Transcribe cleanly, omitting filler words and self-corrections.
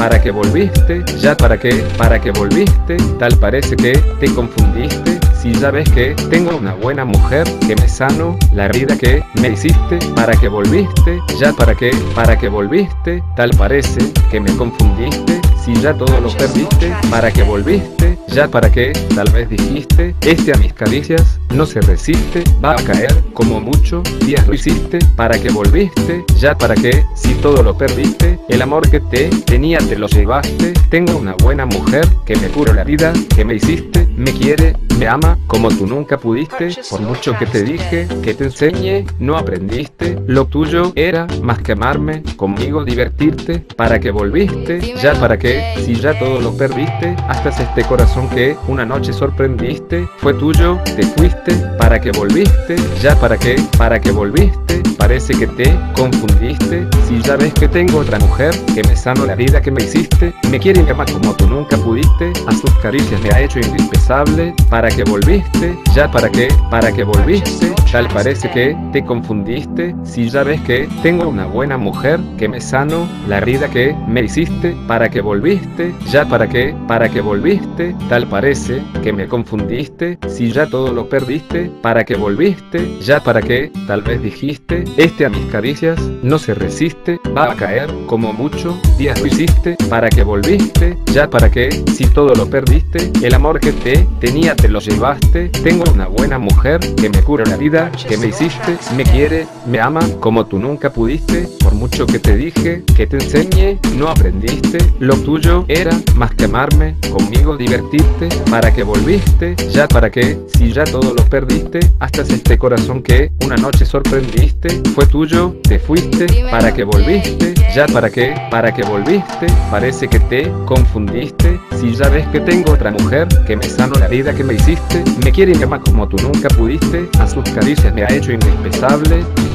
para qué volviste, ya para qué volviste, tal parece que te confundiste. Si ya ves que tengo una buena mujer que me sano la herida que me hiciste, para qué volviste, ya para qué volviste, tal parece que me confundiste. Si ya todo lo perdiste, para qué volviste, ya para qué, tal vez dijiste, a mis caricias no se resiste, va a caer, como mucho, días lo hiciste, para qué volviste, ya para qué, si todo lo perdiste, el amor que te tenía te lo llevaste, tengo una buena mujer que me curó la vida, que me hiciste, me quiere, me ama, como tú nunca pudiste, por mucho que te dije, que te enseñé, no aprendiste, lo tuyo era más que amarme, conmigo divertirte, para qué volviste, ya para qué, si ya todo lo perdiste, hasta este corazón que una noche sorprendiste, fue tuyo, te fuiste, para qué volviste, ya para qué volviste, parece que te confundiste. Si ya ves que tengo otra mujer que me sano la vida que me hiciste, me quiere y me ama como tú nunca pudiste, a sus caricias me ha hecho indispensable, para qué volviste, ya para qué volviste, tal parece que te confundiste. Si ya ves que tengo una buena mujer que me sano la herida que me hiciste, para qué volviste, ya para qué volviste, tal parece que me confundiste. Si ya todo lo perdiste, para qué volviste, ya para qué, tal vez dijiste, a mis caricias no se resiste, va a caer, como mucho, días lo hiciste, para qué volviste, ya para qué, si todo lo perdiste, el amor que te tenía te lo llevaste, tengo una buena mujer que me cura la vida, que me hiciste, me quiere, me ama, como tú nunca pudiste, por mucho que te dije, que te enseñé, no aprendiste, lo tuyo era más que amarme, conmigo divertirte, para qué volviste, ya para qué, si ya todo lo perdiste, hasta este corazón que una noche sorprendiste, fue tuyo, te fuiste, para qué volviste, ya para qué volviste, parece que te confundiste. Si ya ves que tengo otra mujer que me sano la vida que me hiciste, me quiere y me ama como tú nunca pudiste, a sus caricias me ha hecho indispensable,